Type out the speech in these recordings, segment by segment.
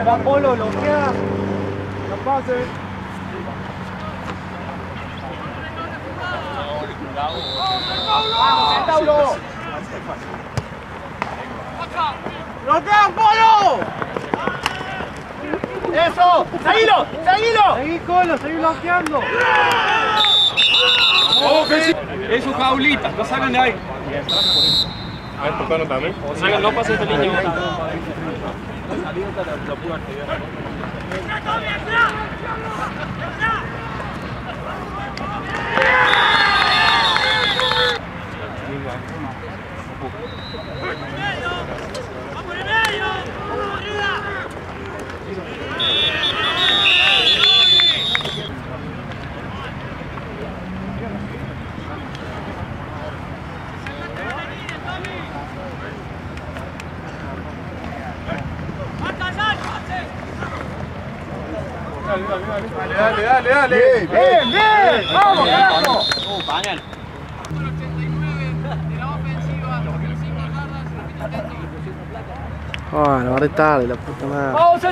Va Polo, bloquea. No pase. ¡Vamos, Tauro! ¡Bloquea, Polo! ¡Eso! ¡Seguilo! ¡Seguilo! Seguí, Colo, seguí bloqueando. Es su jaulita, lo sacan de ahí. A ver, tocando también. Sacan, no pases esta línea. Dale. Bien. Vamos, carajo. Pañal. Ah, la barré tarde, la puta madre. Vamos,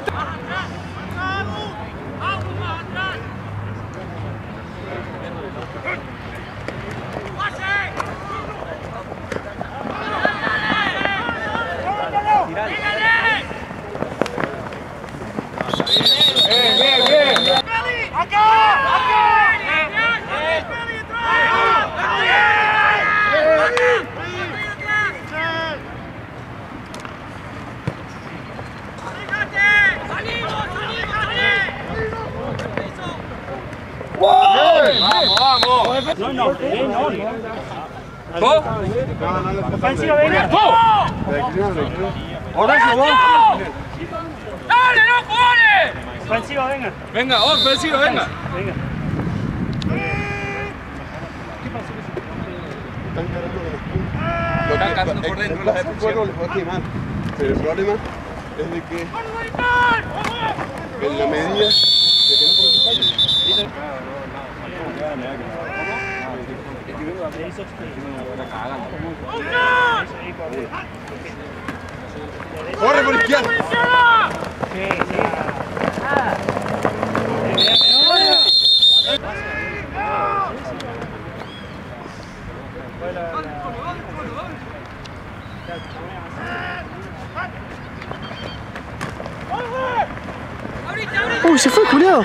Bien. Vamos. No. ¿Vos? Ofensivo, venga. Horacio, vos. ¡Dale, no jugones! Ofensivo, venga. Venga, ofensivo, venga. Venga. Están cazando por dentro las defensivas. Pero el problema es de que en la medida de que no cometen fallos. ¡Corre por izquierda! Uy, se fue, culiao.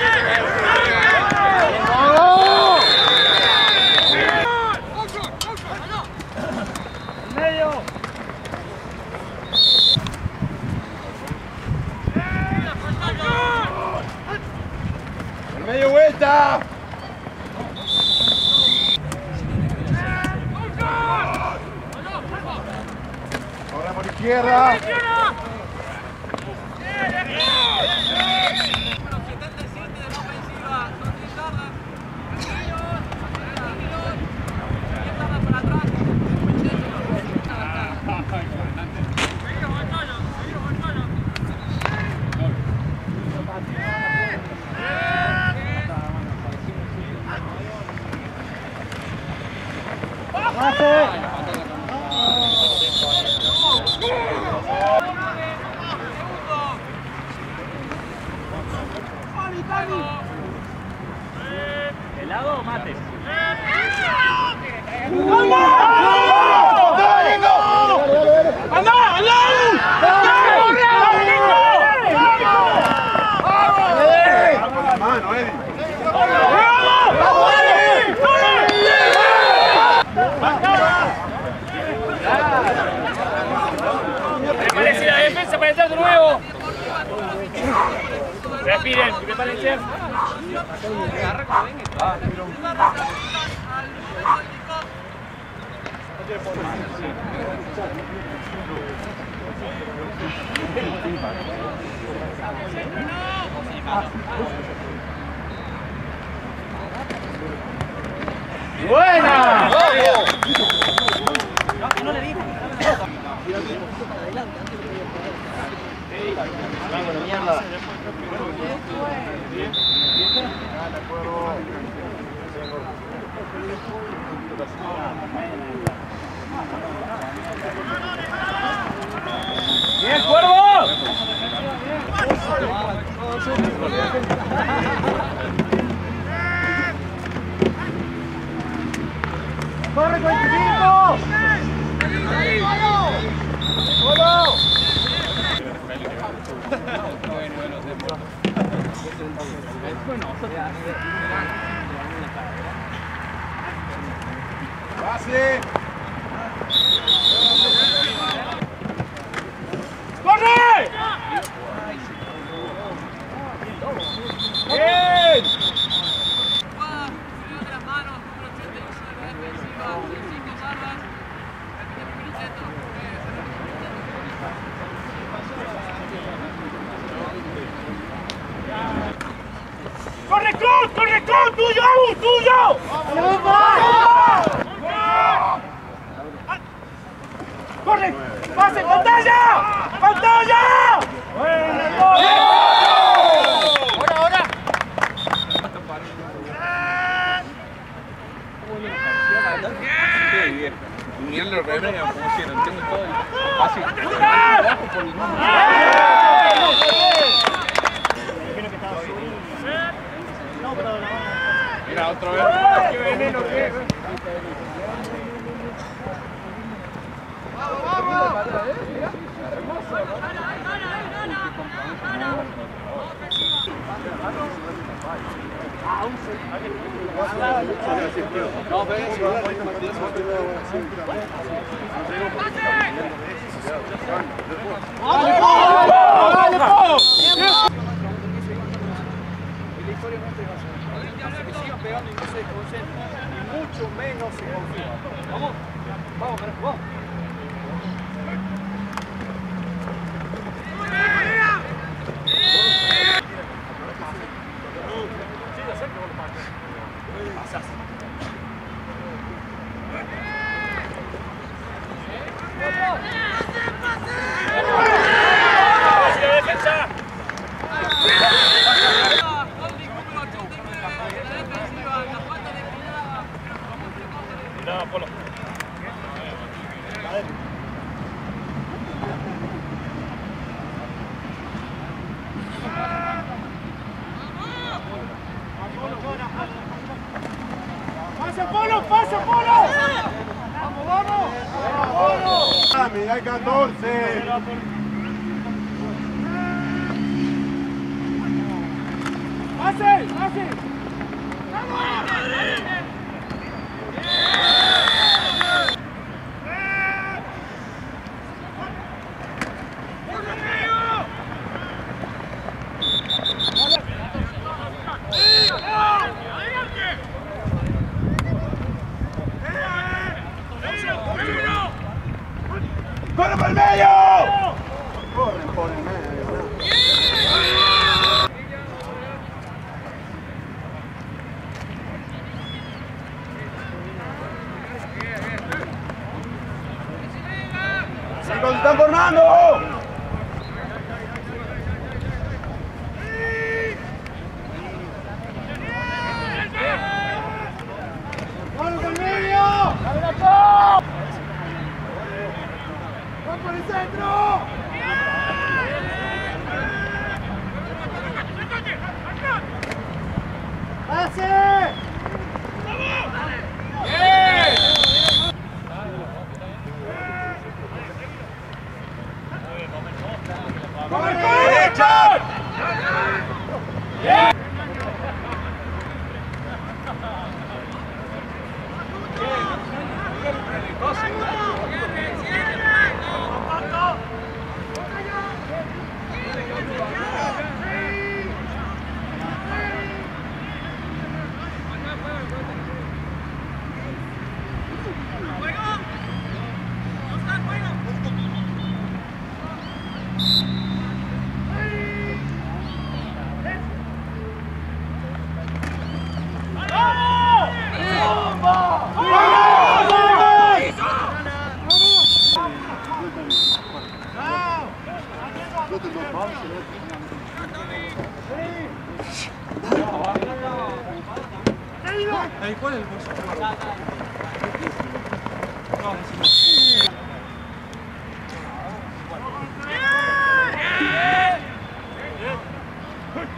¡Medio vuelta! Ahora por izquierda. ¿Helado o mate? Prepárense la defensa para entrar de nuevo. Respiren, prepárense. ¡Buena! No le digo. Mierda. ¡Bien, Cuervo! ¡Corre, 45! ¡Golo! ¡Pase! ¡Corre! ¡Bien! ¡Corre, Cruz! ¡Corre, Cruz! ¡Tuyo, Abu! ¡Tuyo! ¡Corre! ¡Pase! ¡Pantalla! ¡Pantalla! ¡Ahora! Unión los rebeldes como si no entiendo todo. Fácil. Mira, otra vez. ¡Qué veneno que es! Mucho menos se confía. Vamos, vamos, vamos. ¡Pasa, Polo! ¡Pasa, Polo! ¡Vamos, vamos! ¡Vamos! ¡Mira el 14! ¡Pase! ¡Pase! ¡Corre por el medio! ¡Corre por el medio! ¡Se están formando! ¡Corre por el medio! ¡Va por el centro! ¡Pase! ¡Corre, derecha! ¿Cuál es el bolso? No,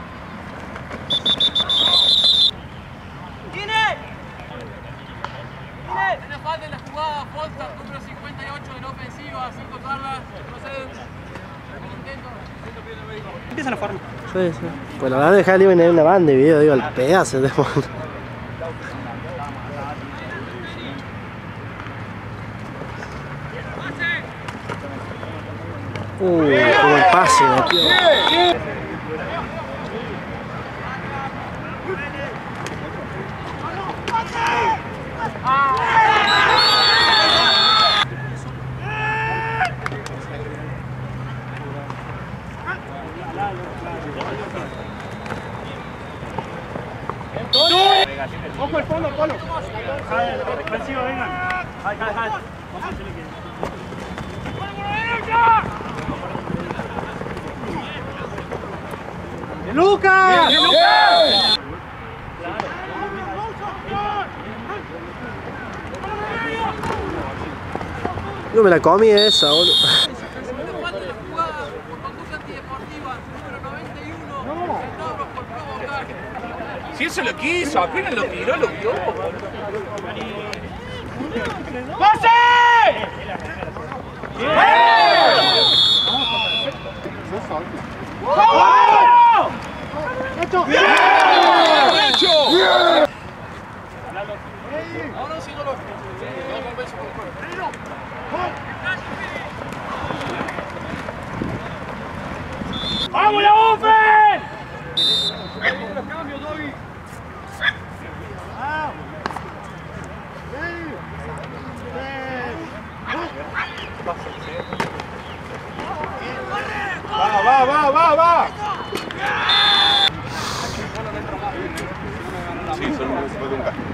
Empieza la forma. Sí, sí. Pues la van a dejar libre en una banda de video, digo, el pedazo de como el pase, tío. Ojo el fondo, Polo. Ofensivo, vengan. ¡Lucas! Yo me la comí esa, boludo. Si eso lo quiso, apenas lo tiró, lo vio. ¡Pase! ¡Vamos, la Ofen! Va. Sí, solo después de un casco.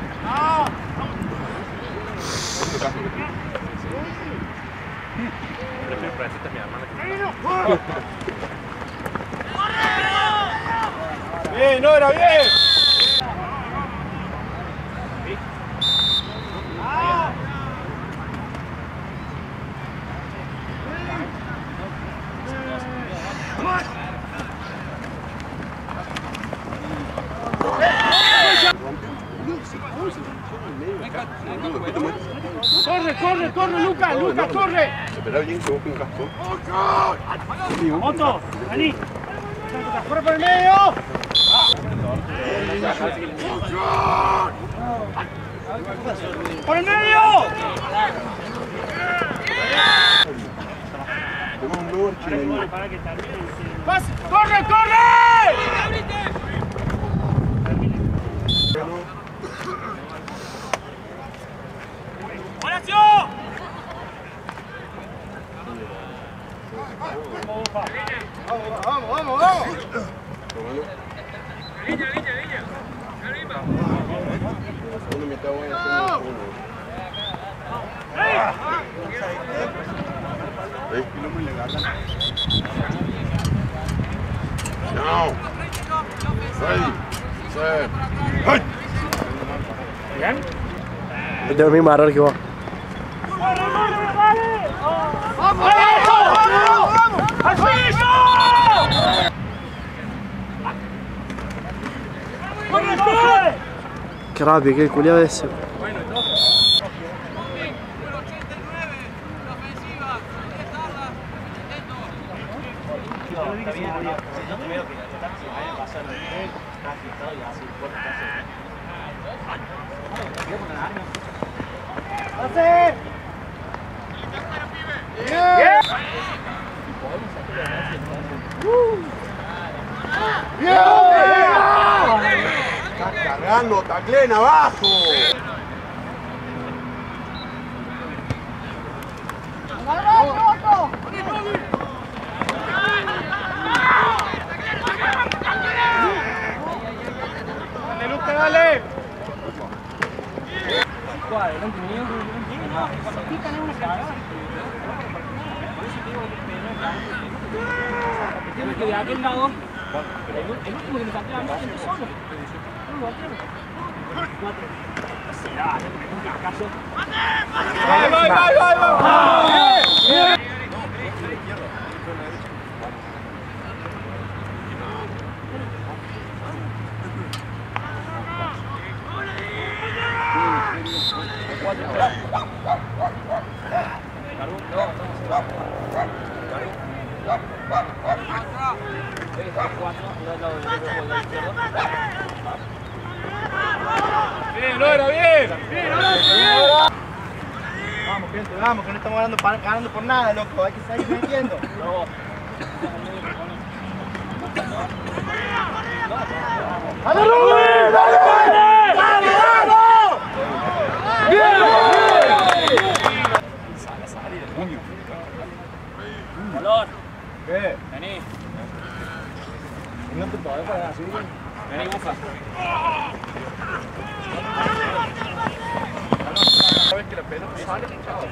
Otro casco. Prefiero para decirte a mi hermana que... Bien, no era bien. Corre, Lucas, corre. Espera bien que busque un casco. Otto, vení. Corre por el medio. ¡Por el medio! Tenemos un nuevo archivo. ¡Corre! ¡Horacio! ¡Vamos! Línea. Arriba. Una mitad voy a hacer uno. ¿Ves que no me le gana? No. Ready. Set. ¡Hey! ¿Bien? Yo tengo el mismo error que vos. ¡Vamos! ¡Al piso! ¡Corre! Qué rápido, qué culiado ese. Estás cargando, taclen abajo. Dale. Que de aquel lado, el último que me saqué a mí empezó solo. Vai. Bien, Lora, bien. Vamos, gente, vamos, que no estamos ganando por nada, loco. Hay que seguir metiendo. ¡Dale, Rubén! ¡Dale! ¡Dale, dale! Color. ¿Qué? Vení. No te podés poner así. Vení, bufa. ¿Sabes que la pelota sale?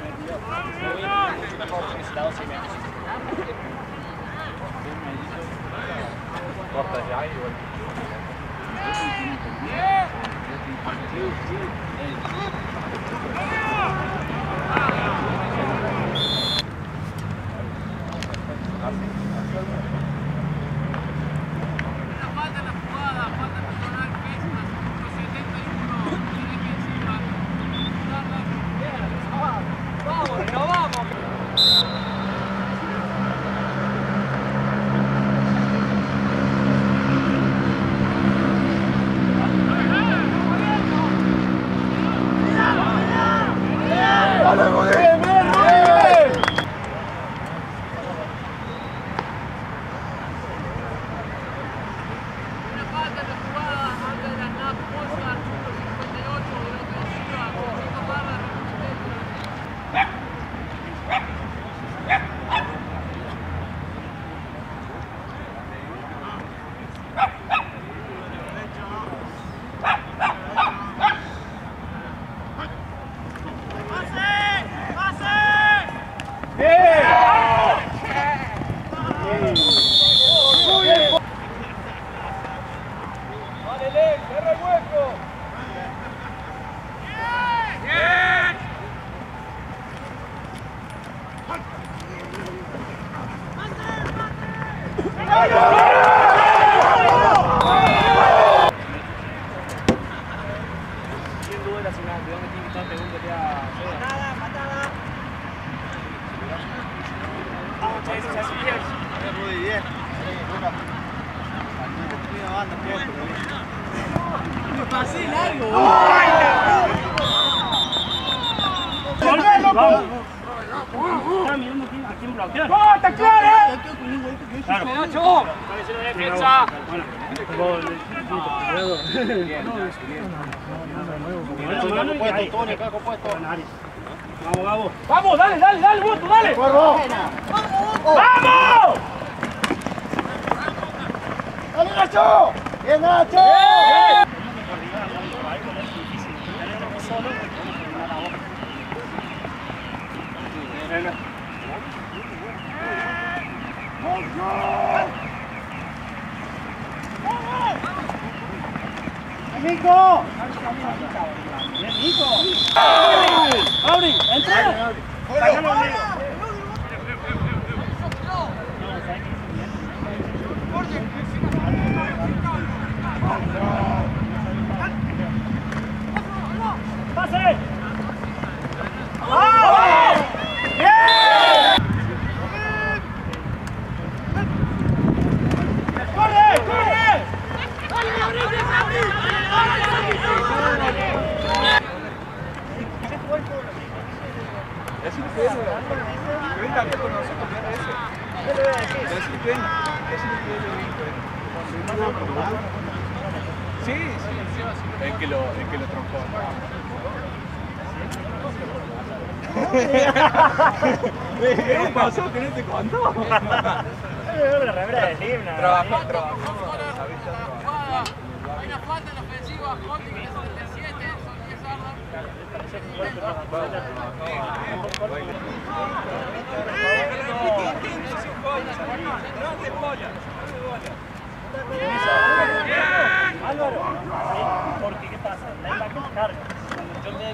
Corta ya y igual. Está mirando a quién bloquear. ¡Oh, está claro! Nacho. Defensa. Vamos, Gabo. Vamos, dale, dale, dale, Boto, dale. ¡Vamos! ¡Vamos! ¡Dale, Nacho! ¡Bien, Nacho! ¡Nico! ¡Abri! ¡Entra! ¡Pase! ¡Vamos! ¡Bien! ¡Corre! ¡Corre! Es increíble. Ven también con nosotros, ven ese. Es increíble. Es increíble. Sí, sí. El que lo troncó. ¿Qué pasó que no te contó? La remera de Limna. Trabajó. Hay una falta en la ofensiva, Holding es 37, son 10 yardas. Álvaro, porque ¿qué pasa? La imagen carga. Yo me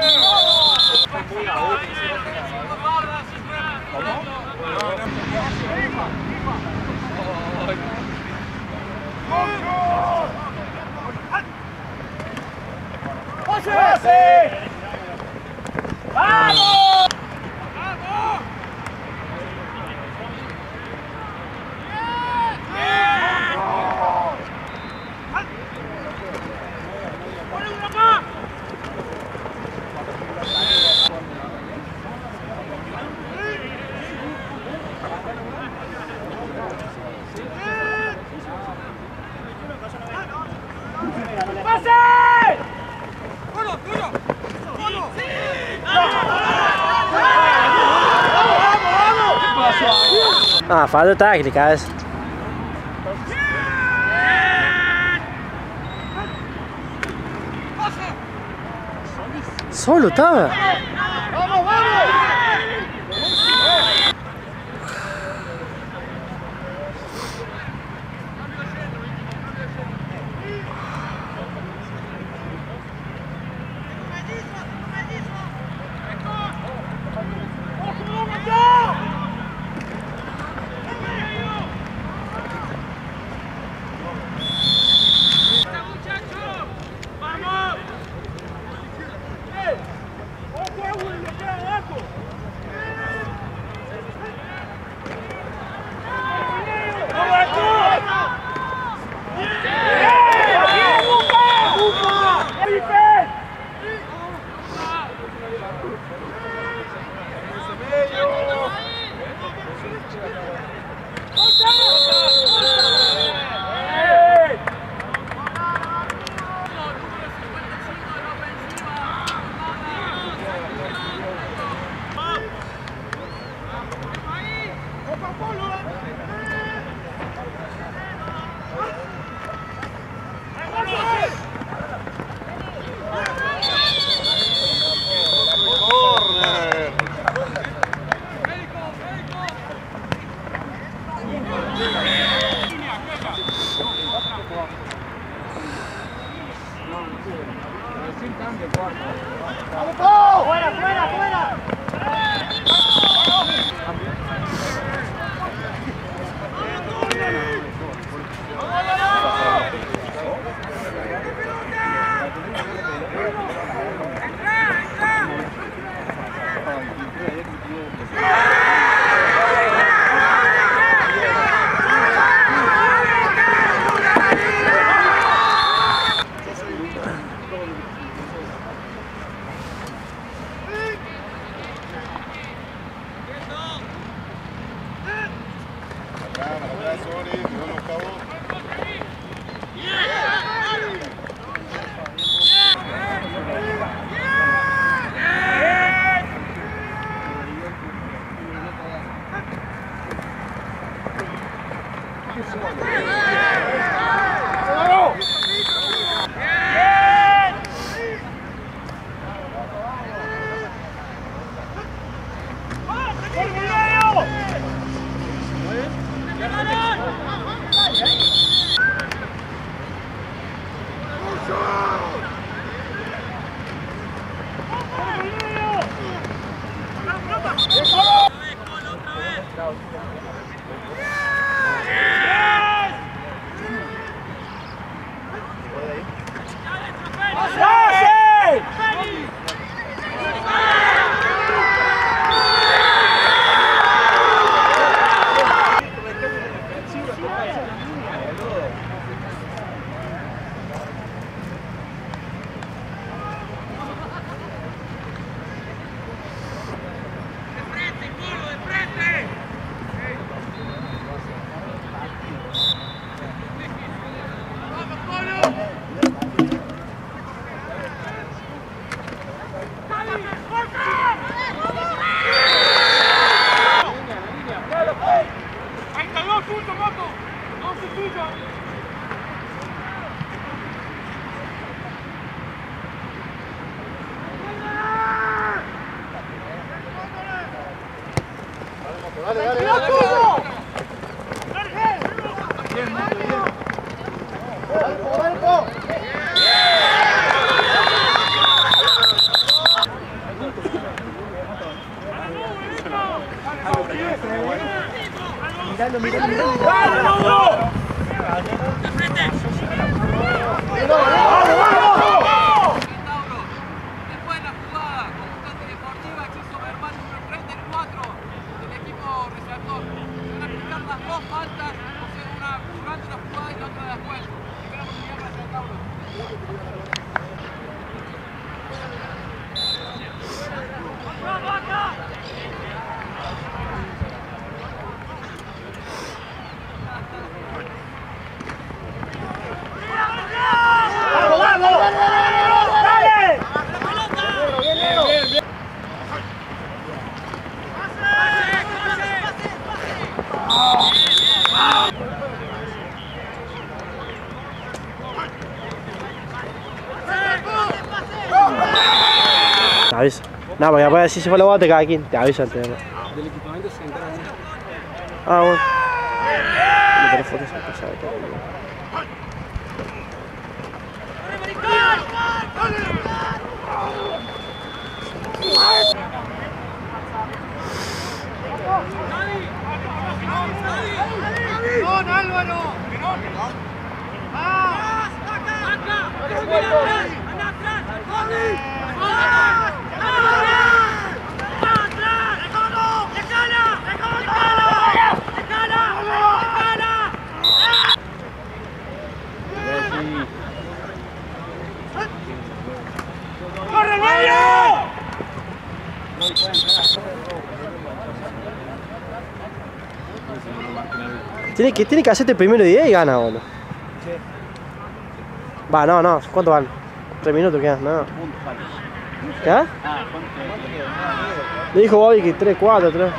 ¿Cómo? fallo técnica es. Solo estaba. ¡Vamos, vamos! ¡Fuera, fuera, fuera! Dale, dale, dale. Mirando, mirando, mirando. Después la jugada constante y deportiva quiso Berman número 34 del equipo receptor. Se van a aplicar las dos faltas, o sea, una durante la jugada y la otra después. Primera oportunidad para Centauro. ¡Vamos! Avisa. No, porque después si se fue la bote cada quien, te avisa antes. Del equipamiento se encarga mucho. Ah, bueno. No tenés fotos en casa de todo. ¡Con Álvaro! ¡Ah! ¡Corre, Mario! Tiene que hacerte el primero de 10 y gana, boludo. Va, no. ¿Cuánto van? 3 minutos quedan, no. ¿Qué? Le dijo Bobby que 3, 4, 3.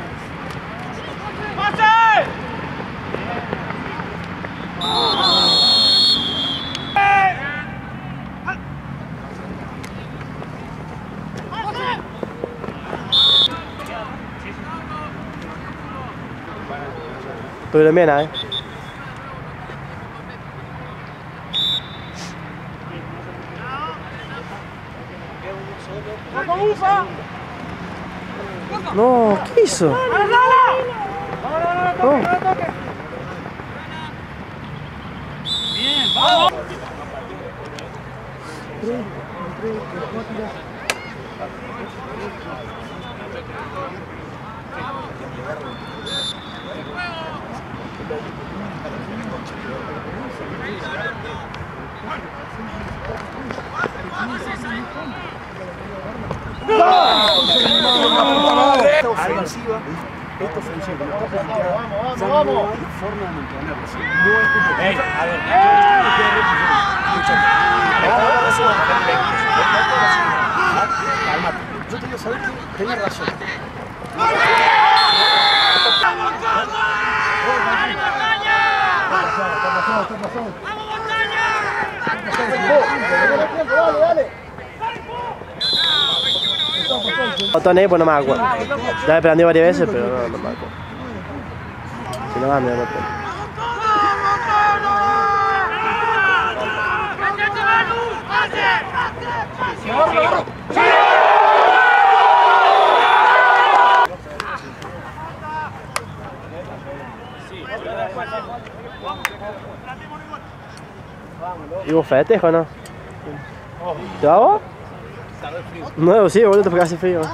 Estuvieron bien, No, ¿qué hizo? No. Bien, vamos. Ofensiva, esta ofensiva no está planteada, no hay forma de mantenerla. Calmate, yo te digo, ¿sabes qué? Tenés razón. Botones, pues no me acuerdo. Ya he aprendido varias veces, pero no me acuerdo. Si no, me lo pongo. ¿Y vos festejo o no? ¿Te va vos? No, sí, boludo, porque hace frío.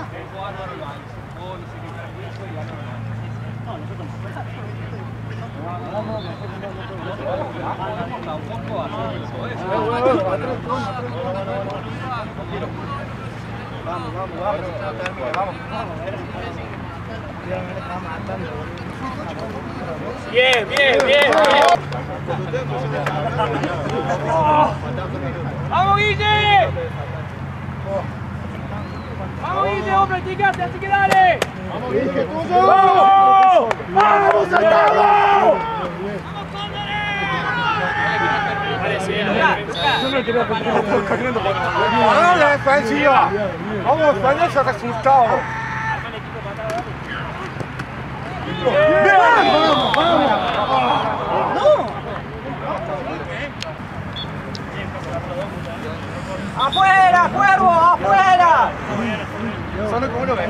Bien, bien, bien. ¡Vamos, Guille! ¡Vamos, Guille, hombre, chicate, así que dale! ¡Vamos, Guille, tuyo! ¡Vamos! ¡Vamos, Salgado! Yo no quería corriendo ¡vamos la defensiva! ¡Vamos, España se ha asustado! ¡Vamos, vamos! ¡No! ¡Afuera, Cuervo! ¡Afuera! Solo como uno ve.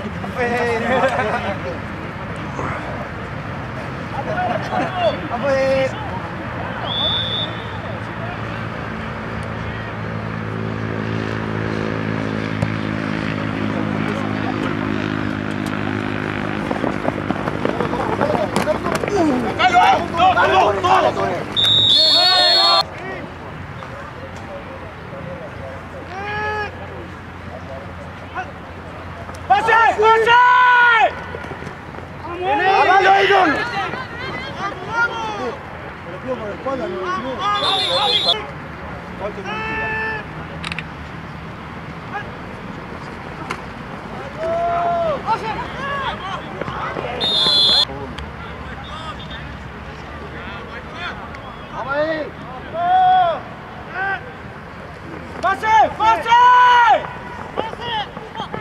¡Pase! ¡Pase! ¡Hágalo, Aidon! ¡Pase! ¡Pase!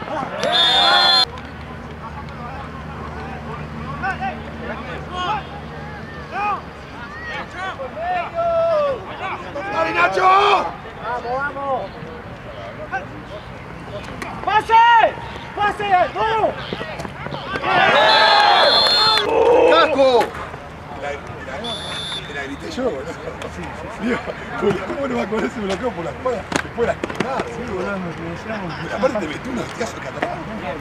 sea! ¡Vamos! ¡Casco! La grité yo, boludo. Digo, ¿cómo no va a correr ese bloqueo por la espalda? Después la quemar, sí, boludo. Pero aparte te metió unos hostiazos que atrás.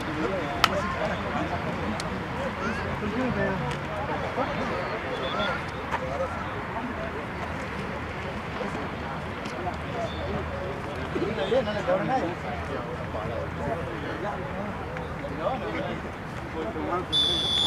No le cobra nadie. No,